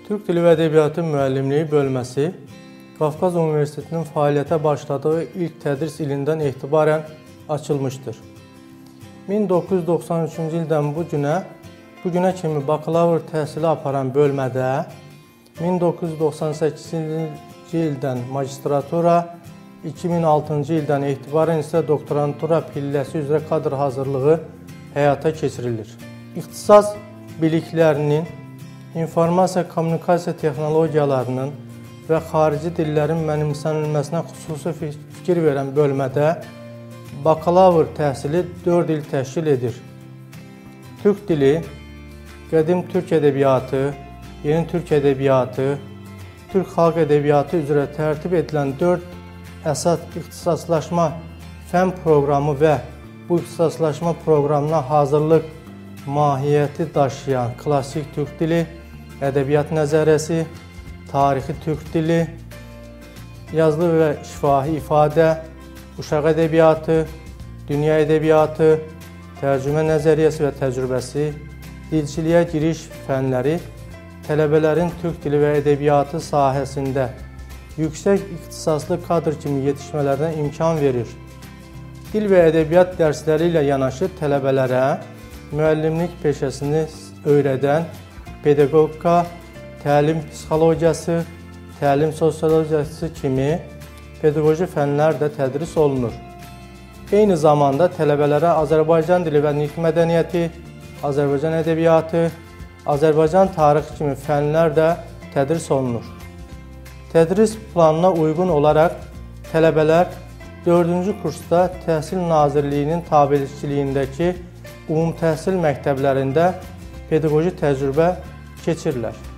Türk Dili və Ədəbiyyatı müəllimliyi bölməsi Qafqaz Universitetinin fəaliyyətə başladığı ilk tədris ilindən etibarən açılmışdır. 1993-cü ildən bu günə kimi bakalavr təhsili aparan bölmədə 1998-ci ildən magistratura, 2006-cı ildən etibarən isə doktorantura pilləsi üzrə kadr hazırlığı həyata keçirilir. İxtisas biliklərinin, informasiya kommunikasiya texnologiyalarının və xarici dillərin mənimsənilməsinə xüsusi fikir verən bölmədə bakalavr təhsili 4 il təşkil edir. Türk dili, qədim türk ədəbiyyatı, yeni türk ədəbiyyatı, türk xalq ədəbiyyatı üzrə tərtib edilən 4 əsas ixtisaslaşma fən proqramı və bu ixtisaslaşma proqramına hazırlıq mahiyyəti daşıyan klassik türk dili, ədəbiyyat nəzəriyyəsi, tarixi türk dili, yazılı və şifahi ifadə, uşaq ədəbiyyatı, dünya ədəbiyyatı, tərcümə nəzəriyyəsi və təcrübəsi, dilçiliyə giriş fənləri tələbələrin türk dili və ədəbiyyatı sahəsində yüksək ixtisaslı kadr kimi yetişmələrinə imkan verir. Dil və ədəbiyyat dərsləri ilə yanaşı tələbələrə müəllimlik peşəsini öyrədən pedaqogika, təlim psixologiyası, təlim sosiologiyası kimi pedaqoji fənlər də tədris olunur. Eyni zamanda tələbələrə Azərbaycan dili və nitq mədəniyyəti, Azərbaycan ədəbiyyatı, Azərbaycan tarixi kimi fənlər də tədris olunur. Tədris planına uyğun olaraq tələbələr 4-cü kursda Təhsil Nazirliyinin tabeçiliyindəki ümumi təhsil məktəblərində pedaqoji təcrübə keçirlər.